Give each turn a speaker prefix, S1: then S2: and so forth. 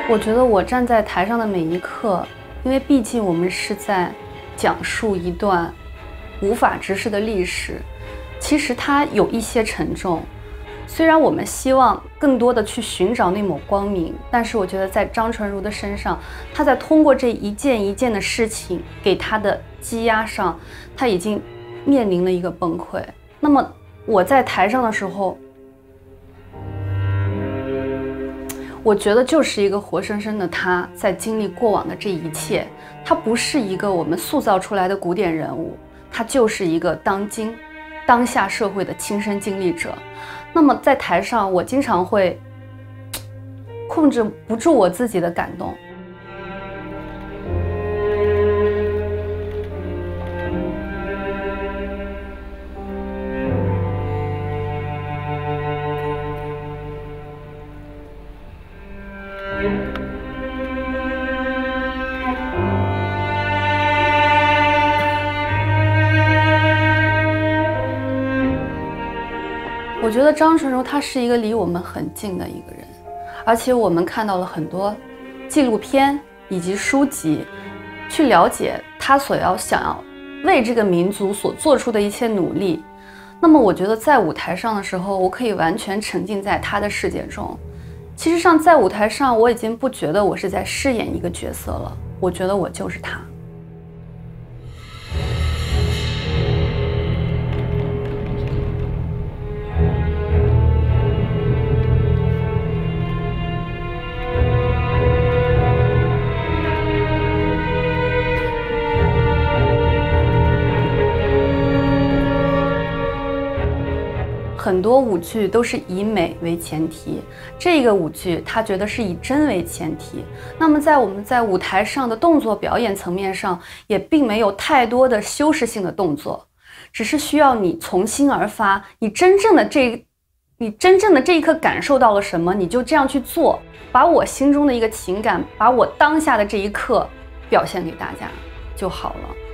S1: 我觉得我站在台上的每一刻，因为毕竟我们是在讲述一段无法直视的历史，其实它有一些沉重。虽然我们希望更多的去寻找那抹光明，但是我觉得在张纯如的身上，他在通过这一件一件的事情给他的积压上，他已经面临了一个崩溃。那么我在台上的时候，我觉得就是一个活生生的他在经历过往的这一切，他不是一个我们塑造出来的古典人物，他就是一个当下社会的亲身经历者。那么在台上，我经常会控制不住我自己的感动。我觉得张纯如她是一个离我们很近的一个人，而且我们看到了很多纪录片以及书籍，去了解她想要为这个民族所做出的一切努力。那么我觉得在舞台上的时候，我可以完全沉浸在她的世界中。其实上在舞台上，我已经不觉得我是在饰演一个角色了，我觉得我就是她。很多舞剧都是以美为前提，这个舞剧他觉得是以真为前提。那么我们在舞台上的动作表演层面上，也并没有太多的修饰性的动作，只是需要你从心而发，你真正的这一刻感受到了什么，你就这样去做，把我心中的一个情感，把我当下的这一刻表现给大家就好了。